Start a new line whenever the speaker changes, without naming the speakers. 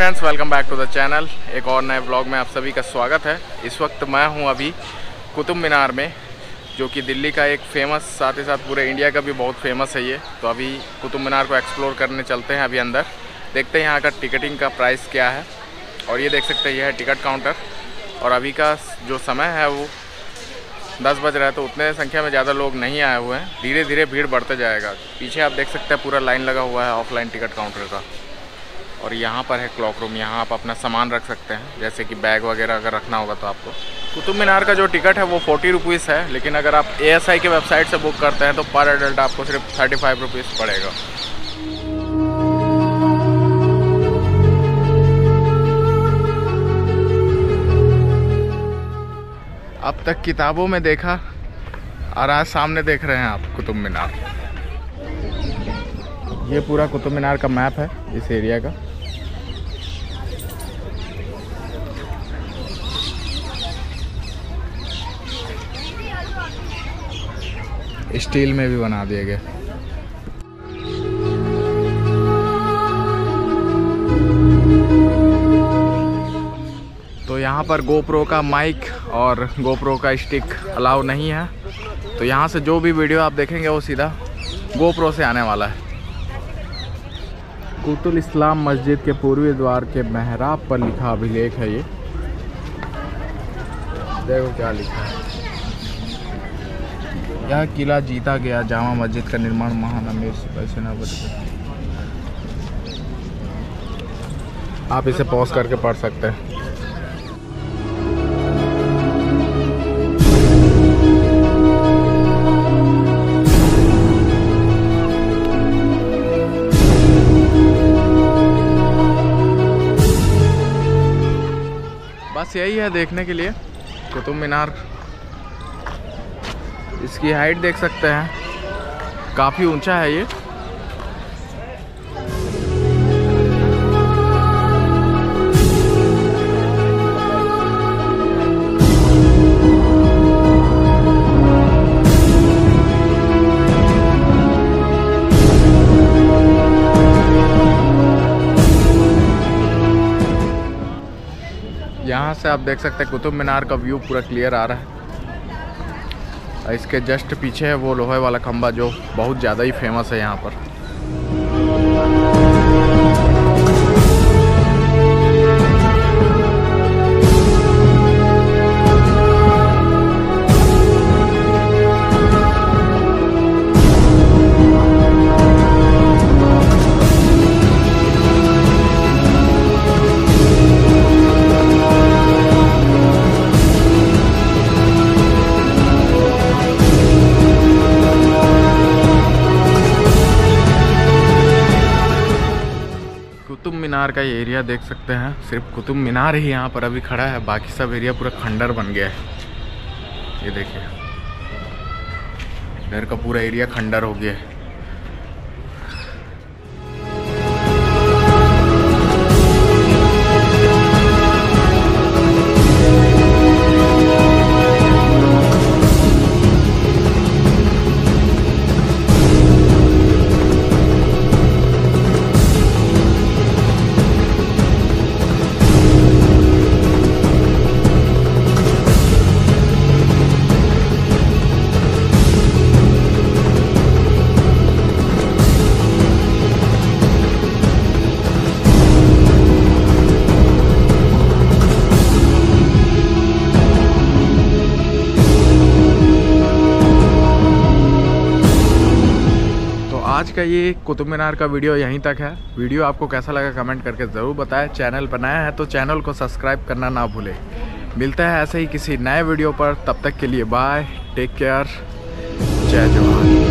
Friends, welcome back to the channel. एक और नए ब्लॉग में आप सभी का स्वागत है। इस वक्त मैं हूं अभी कुतुब मीनार में, जो कि दिल्ली का एक फेमस, साथ ही साथ पूरे इंडिया का भी बहुत फेमस है ये। तो अभी कुतुब मीनार को एक्सप्लोर करने चलते हैं। अभी अंदर देखते हैं यहाँ का टिकटिंग का प्राइस क्या है। और ये देख सकते हैं, यह है टिकट काउंटर। और अभी का जो समय है वो 10 बज रहा है, तो उतने संख्या में ज़्यादा लोग नहीं आए हुए हैं। धीरे धीरे भीड़ बढ़ते जाएगा। पीछे आप देख सकते हैं पूरा लाइन लगा हुआ है ऑफलाइन टिकट काउंटर का। और यहाँ पर है क्लॉक रूम, यहाँ आप अपना सामान रख सकते हैं, जैसे कि बैग वगैरह अगर रखना होगा तो आपको। कुतुब मीनार का जो टिकट है वो 40 रुपीज़ है, लेकिन अगर आप ASI के वेबसाइट से बुक करते हैं तो पर एडल्ट आपको सिर्फ 35 रुपीज़ पड़ेगा। अब तक किताबों में देखा और आज सामने देख रहे हैं आप कुतुब मीनार। ये पूरा कुतुब मीनार का मैप है इस एरिया का। स्टील में भी बना दिए गए। तो यहाँ पर GoPro का माइक और GoPro का स्टिक अलाउ नहीं है, तो यहाँ से जो भी वीडियो आप देखेंगे वो सीधा GoPro से आने वाला है। कुतुल इस्लाम मस्जिद के पूर्वी द्वार के मेहराब पर लिखा अभिलेख है ये। देखो क्या लिखा है। यह किला जीता गया। जामा मस्जिद का निर्माण महान अमीर सिपाही सेनापति। आप इसे पॉज करके पढ़ सकते हैं। बस यही है देखने के लिए कुतुब मीनार। इसकी हाइट देख सकते हैं, काफ़ी ऊंचा है ये। यहाँ से आप देख सकते हैं कुतुब मीनार का व्यू पूरा क्लियर आ रहा है। इसके जस्ट पीछे है वो लोहे वाला खंबा, जो बहुत ज़्यादा ही फेमस है यहाँ पर। कुतुब मीनार का ये एरिया देख सकते हैं। सिर्फ कुतुब मीनार ही यहाँ पर अभी खड़ा है, बाकी सब एरिया पूरा खंडर बन गया है। ये देखिए, इधर का पूरा एरिया खंडर हो गया है। आज का ये कुतुब मीनार का वीडियो यहीं तक है। वीडियो आपको कैसा लगा कमेंट करके ज़रूर बताएं। चैनल पर नया है तो चैनल को सब्सक्राइब करना ना भूलें। मिलता है ऐसे ही किसी नए वीडियो पर। तब तक के लिए बाय, टेक केयर, जय जवान।